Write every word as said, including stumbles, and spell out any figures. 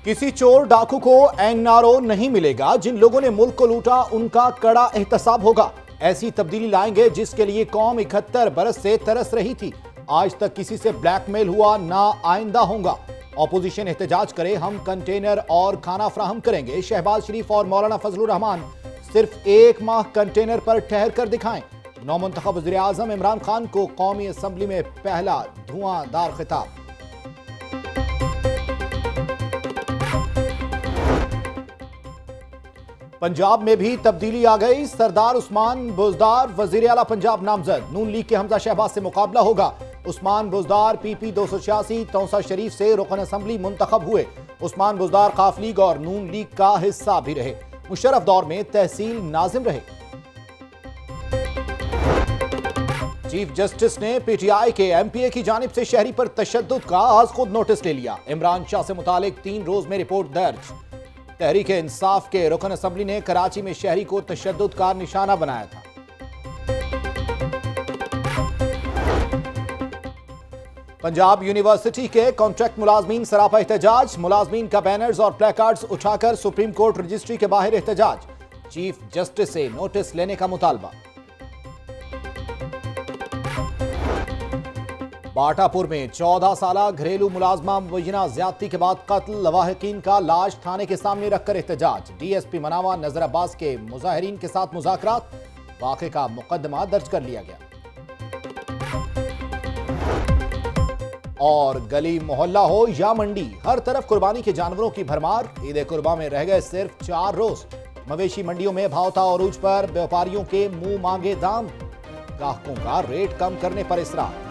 किसी चोर डाकू को एनआरओ नहीं मिलेगा। जिन लोगों ने मुल्क को लूटा उनका कड़ा एहतसाब होगा। ऐसी तब्दीली लाएंगे जिसके लिए कौम इकहत्तर बरस से तरस रही थी। आज तक किसी से ब्लैकमेल हुआ ना आइंदा होगा। ऑपोजिशन एहतजाज करे, हम कंटेनर और खाना फराहम करेंगे। शहबाज शरीफ और मौलाना फजलुर रहमान सिर्फ एक माह कंटेनर पर ठहर कर दिखाएं। नौमुंतखब वज़ीर आज़म इमरान खान को कौमी असम्बली में पहला धुआंधार खिताब। पंजाब में भी तब्दीली आ गई। सरदार उस्मान बुज़दार वज़ीर आला पंजाब नामजद। नून लीग के हमजा शहबाज से मुकाबला होगा। उस्मान बुज़दार पीपी दो सौ छियासी तौसा शरीफ से रुकन असम्बली मुंतखब हुए। उस्मान बुज़दार काफ लीग और नून लीग का हिस्सा भी रहे। मुशर्रफ दौर में तहसील नाजिम रहे। चीफ जस्टिस ने पीटीआई के एमपीए की जानिब से शहरी पर तशद्दुद का आज खुद नोटिस ले लिया। इमरान शाह से मुतालिक तीन रोज में रिपोर्ट दर्ज। तहरीक इंसाफ के रुकन असम्बली ने कराची में शहरी को तशद्दुद का निशाना बनाया था। पंजाब यूनिवर्सिटी के कॉन्ट्रैक्ट मुलाजमीन सरापा एहतजाज। मुलाजमीन का बैनर्स और प्लेकार्ड्स उठाकर सुप्रीम कोर्ट रजिस्ट्री के बाहर एहतजाज। चीफ जस्टिस से नोटिस लेने का मुतालबा। बाटापुर में चौदह साला घरेलू मुलाजमा मुबैना ज्यादती के बाद कत्ल। लवाहिकीन का लाश थाने के सामने रखकर एहतजाज। डीएसपी मनावा नजर अब्बास के मुजाहिरीन के साथ मुज़ाकरात। वाक़े का मुकदमा दर्ज कर लिया गया। और गली मोहल्ला हो या मंडी, हर तरफ कुर्बानी के जानवरों की भरमार। ईद कुर्बा में रह गए सिर्फ चार रोज। मवेशी मंडियों में भावता अरूज पर व्यापारियों के मुंह मांगे दाम। ग्राहकों का रेट कम करने पर इसरार।